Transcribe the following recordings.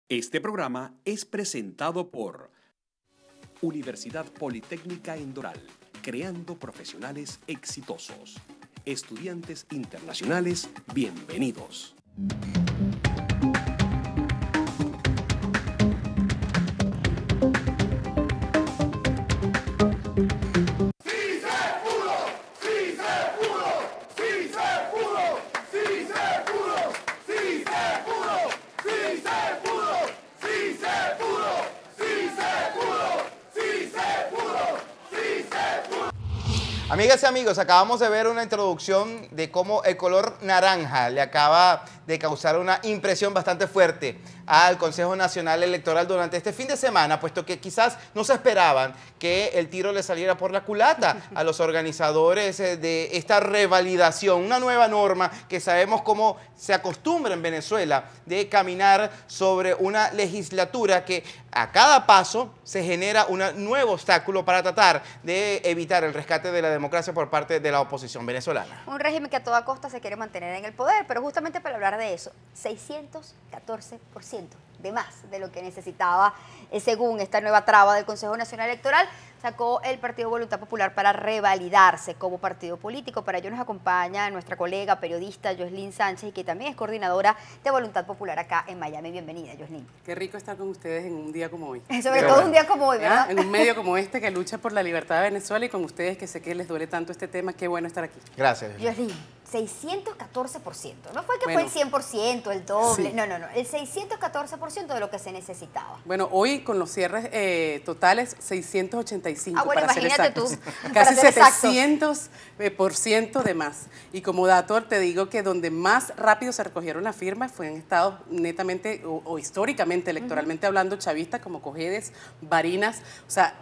Este programa es presentado por Universidad Politécnica en Doral, creando profesionales exitosos. Estudiantes internacionales, bienvenidos. Amigas y amigos, acabamos de ver una introducción de cómo el color naranja le acaba de causar una impresión bastante fuerte al Consejo Nacional Electoral durante este fin de semana, puesto que quizás no se esperaban que el tiro le saliera por la culata a los organizadores de esta revalidación, una nueva norma que sabemos cómo se acostumbra en Venezuela de caminar sobre una legislatura que a cada paso se genera un nuevo obstáculo para tratar de evitar el rescate de la democracia por parte de la oposición venezolana. Un régimen que a toda costa se quiere mantener en el poder, pero justamente para hablar de eso, 614% de más de lo que necesitaba, según esta nueva traba del Consejo Nacional Electoral, sacó el Partido Voluntad Popular para revalidarse como partido político. Para ello nos acompaña nuestra colega periodista Yoslin Sánchez, y que también es coordinadora de Voluntad Popular acá en Miami. Bienvenida, Yoslin. Qué rico estar con ustedes en un día como hoy. Sobre todo un día como hoy, ¿verdad? En un medio como este que lucha por la libertad de Venezuela, y con ustedes que sé que les duele tanto este tema. Qué bueno estar aquí. Gracias. Yoslin, 614%. No fue que bueno, fue el 100%, el doble. Sí. No. El 614% de lo que se necesitaba. Bueno, hoy con los cierres totales, 685 bueno, para ser imagínate exactos. tú, Casi para ser 700% de más. Y como dato te digo que donde más rápido se recogieron las firmas fue en estados netamente o históricamente, electoralmente hablando, chavistas como Cojedes, Barinas. O sea,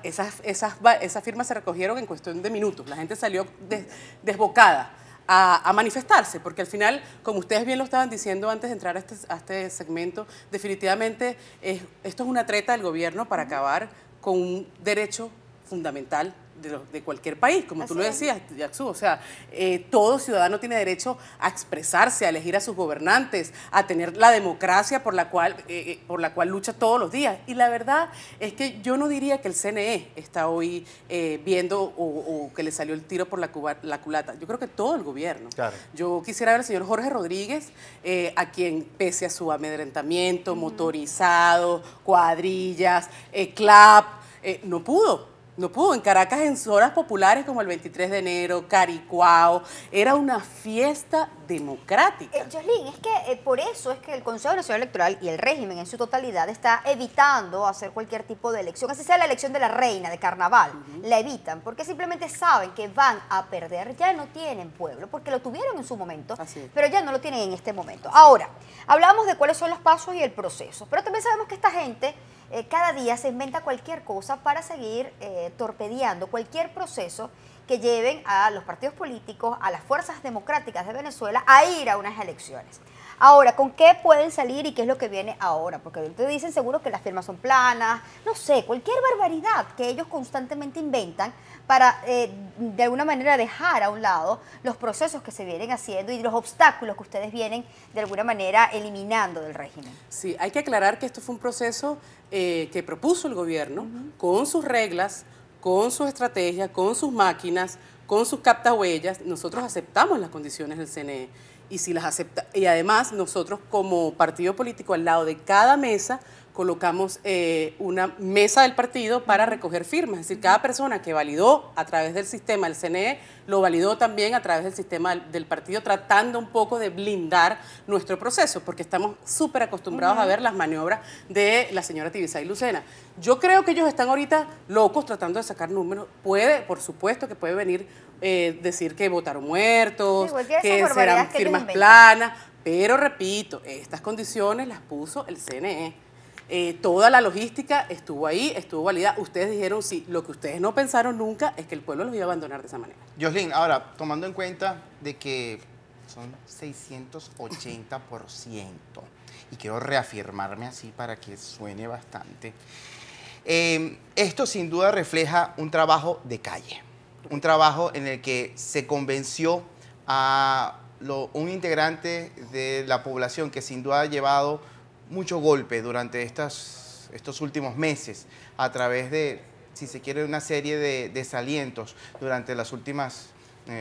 esas firmas se recogieron en cuestión de minutos. La gente salió desbocada a manifestarse, porque al final, como ustedes bien lo estaban diciendo antes de entrar a este segmento, definitivamente esto es una treta del gobierno para acabar con un derecho fundamental de cualquier país, como tú lo decías, Yaxu. O sea, todo ciudadano tiene derecho a expresarse, a elegir a sus gobernantes, a tener la democracia por la cual lucha todos los días. Y la verdad es que yo no diría que el CNE está hoy viendo o que le salió el tiro por la culata. Yo creo que todo el gobierno. Claro. Yo quisiera ver al señor Jorge Rodríguez, a quien pese a su amedrentamiento, motorizado, cuadrillas, CLAP, no pudo. En Caracas, en horas populares como el 23 de enero, Caricuao, era una fiesta democrática. Yoslin, es que por eso es que el Consejo Nacional Electoral y el régimen en su totalidad está evitando hacer cualquier tipo de elección, así sea la elección de la reina, de carnaval, la evitan, porque simplemente saben que van a perder. Ya no tienen pueblo, porque lo tuvieron en su momento, pero ya no lo tienen en este momento. Ahora, hablamos de cuáles son los pasos y el proceso, pero también sabemos que esta gente cada día se inventa cualquier cosa para seguir torpedeando cualquier proceso que lleven a los partidos políticos, a las fuerzas democráticas de Venezuela a ir a unas elecciones. Ahora, ¿con qué pueden salir y qué es lo que viene ahora? Porque ustedes dicen seguro que las firmas son planas, no sé, cualquier barbaridad que ellos constantemente inventan para de alguna manera dejar a un lado los procesos que se vienen haciendo y los obstáculos que ustedes vienen de alguna manera eliminando del régimen. Sí, hay que aclarar que esto fue un proceso que propuso el gobierno con sus reglas, con sus estrategias, con sus máquinas, con sus captahuellas. Nosotros aceptamos las condiciones del CNE. Y además nosotros como partido político al lado de cada mesa colocamos una mesa del partido para recoger firmas. Es decir, cada persona que validó a través del sistema del CNE, lo validó también a través del sistema del partido, tratando un poco de blindar nuestro proceso, porque estamos súper acostumbrados a ver las maniobras de la señora Tibisay Lucena. Yo creo que ellos están ahorita locos tratando de sacar números. Por supuesto que puede venir decir que votaron muertos, que serán firmas planas, pero repito, estas condiciones las puso el CNE. Toda la logística estuvo ahí, estuvo validada. Ustedes dijeron sí, lo que ustedes no pensaron nunca es que el pueblo los iba a abandonar de esa manera. Yoslin, ahora, tomando en cuenta de que son 680%, y quiero reafirmarme así para que suene bastante, esto sin duda refleja un trabajo de calle, un trabajo en el que se convenció a un integrante de la población que sin duda ha llevado mucho golpe durante estos últimos meses a través de, si se quiere, una serie de desalientos durante las últimas,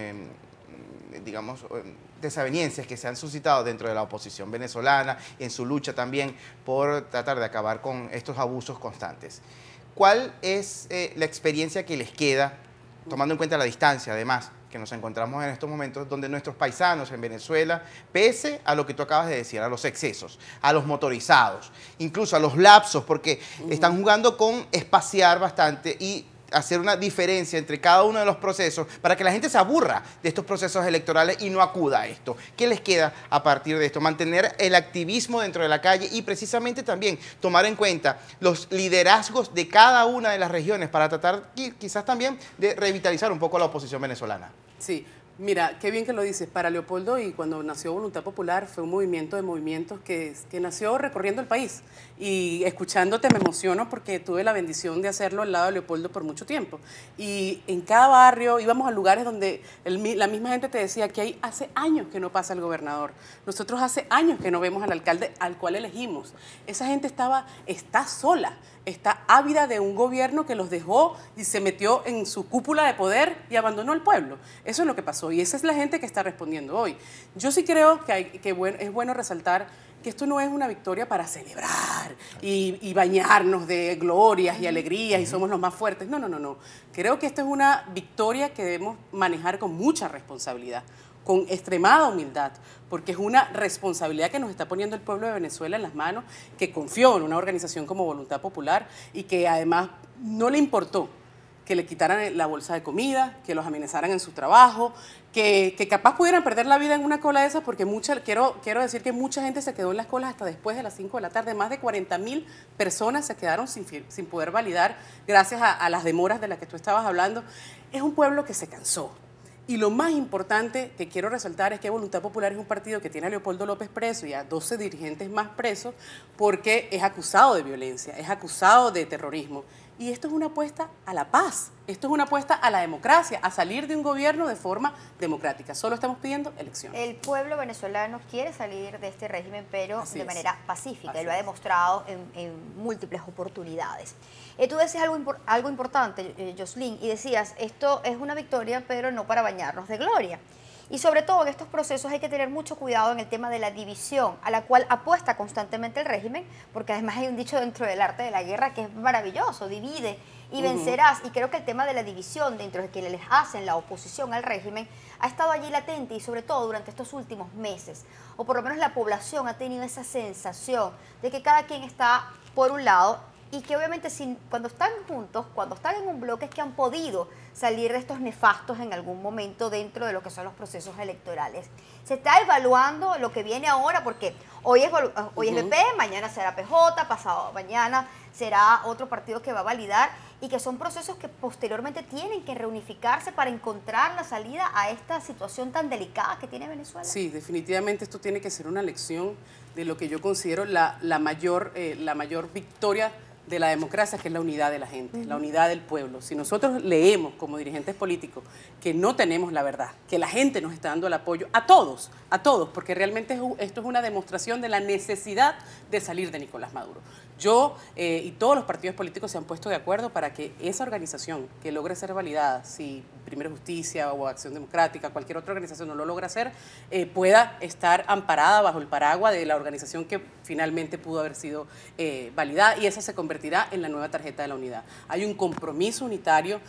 digamos, desavenencias que se han suscitado dentro de la oposición venezolana, en su lucha también por tratar de acabar con estos abusos constantes. ¿Cuál es la experiencia que les queda, tomando en cuenta la distancia, además, que nos encontramos en estos momentos, donde nuestros paisanos en Venezuela, pese a lo que tú acabas de decir, a los excesos, a los motorizados, incluso a los lapsos, porque están jugando con espaciar bastante y hacer una diferencia entre cada uno de los procesos para que la gente se aburra de estos procesos electorales y no acuda a esto? ¿Qué les queda a partir de esto? Mantener el activismo dentro de la calle y precisamente también tomar en cuenta los liderazgos de cada una de las regiones para tratar quizás también de revitalizar un poco la oposición venezolana. Sí, mira, qué bien que lo dices. Para Leopoldo, y cuando nació Voluntad Popular, fue un movimiento de movimientos que nació recorriendo el país. Y escuchándote me emociono porque tuve la bendición de hacerlo al lado de Leopoldo por mucho tiempo. Y en cada barrio íbamos a lugares donde la misma gente te decía que hay hace años que no pasa el gobernador. Nosotros hace años que no vemos al alcalde al cual elegimos. Esa gente está sola. Está ávida de un gobierno que los dejó y se metió en su cúpula de poder y abandonó al pueblo. Eso es lo que pasó y esa es la gente que está respondiendo hoy. Yo sí creo que es bueno resaltar que esto no es una victoria para celebrar y bañarnos de glorias y alegrías y somos los más fuertes. No, no, no, no. Creo que esta es una victoria que debemos manejar con mucha responsabilidad, con extremada humildad, porque es una responsabilidad que nos está poniendo el pueblo de Venezuela en las manos, que confió en una organización como Voluntad Popular y que además no le importó que le quitaran la bolsa de comida, que los amenazaran en su trabajo, que capaz pudieran perder la vida en una cola de esas, porque quiero decir que mucha gente se quedó en las colas hasta después de las 5 de la tarde. Más de 40.000 personas se quedaron sin poder validar gracias a las demoras de las que tú estabas hablando. Es un pueblo que se cansó. Y lo más importante que quiero resaltar es que Voluntad Popular es un partido que tiene a Leopoldo López preso y a 12 dirigentes más presos porque es acusado de violencia, es acusado de terrorismo. Y esto es una apuesta a la paz, esto es una apuesta a la democracia, a salir de un gobierno de forma democrática. Solo estamos pidiendo elecciones. El pueblo venezolano quiere salir de este régimen, pero Así de es. manera pacífica, Así y lo ha es. demostrado en múltiples oportunidades. Tú decías algo importante, Jocelyn, y decías, esto es una victoria, pero no para bañarnos de gloria. Y sobre todo en estos procesos hay que tener mucho cuidado en el tema de la división, a la cual apuesta constantemente el régimen, porque además hay un dicho dentro del arte de la guerra que es maravilloso: divide y vencerás. Y creo que el tema de la división dentro de quienes les hacen la oposición al régimen ha estado allí latente, y sobre todo durante estos últimos meses, o por lo menos la población ha tenido esa sensación de que cada quien está por un lado, y que obviamente cuando están juntos, cuando están en un bloque, es que han podido salir de estos nefastos en algún momento dentro de lo que son los procesos electorales. Se está evaluando lo que viene ahora, porque hoy es BP, mañana será PJ, pasado mañana será otro partido que va a validar, y que son procesos que posteriormente tienen que reunificarse para encontrar la salida a esta situación tan delicada que tiene Venezuela. Sí, definitivamente esto tiene que ser una lección de lo que yo considero la mayor victoria de la democracia, que es la unidad de la gente, la unidad del pueblo. Si nosotros leemos como dirigentes políticos que no tenemos la verdad, que la gente nos está dando el apoyo a todos, porque realmente esto es una demostración de la necesidad de salir de Nicolás Maduro. Yo y todos los partidos políticos se han puesto de acuerdo para que esa organización que logre ser validada, si Primero Justicia o Acción Democrática, cualquier otra organización no lo logra hacer, pueda estar amparada bajo el paraguas de la organización que finalmente pudo haber sido validada, y esa se convertirá en la nueva tarjeta de la unidad. Hay un compromiso unitario,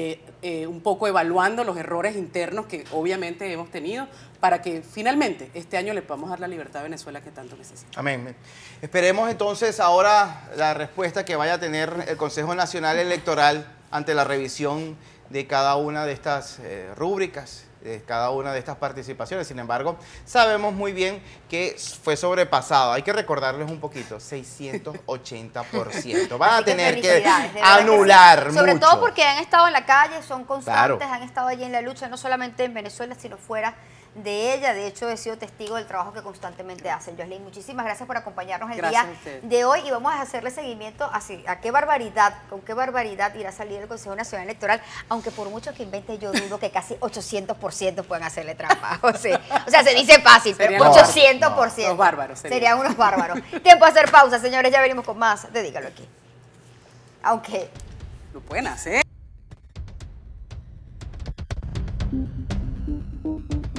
un poco evaluando los errores internos que obviamente hemos tenido, para que finalmente este año le podamos dar la libertad a Venezuela que tanto necesita. Amén. Esperemos entonces ahora la respuesta que vaya a tener el Consejo Nacional Electoral ante la revisión de cada una de estas rúbricas, de cada una de estas participaciones. Sin embargo, sabemos muy bien que fue sobrepasado. Hay que recordarles un poquito, 680%. Van a tener que anular mucho. Sobre todo porque han estado en la calle, son constantes, Claro. han estado allí en la lucha, no solamente en Venezuela, sino fuera de ella. De hecho, he sido testigo del trabajo que constantemente hacen. Jocelyn, muchísimas gracias por acompañarnos el Gracias día a ustedes. de hoy y vamos a hacerle seguimiento a qué barbaridad, con qué barbaridad irá a salir el Consejo Nacional Electoral, aunque por mucho que invente yo dudo que casi 800% puedan hacerle trampa. O sea, se dice fácil, pero Serían 800%. los bárbaros Serían unos bárbaros. Tiempo a hacer pausa, señores, ya venimos con más. Dedícalo aquí. Aunque... Lo pueden hacer.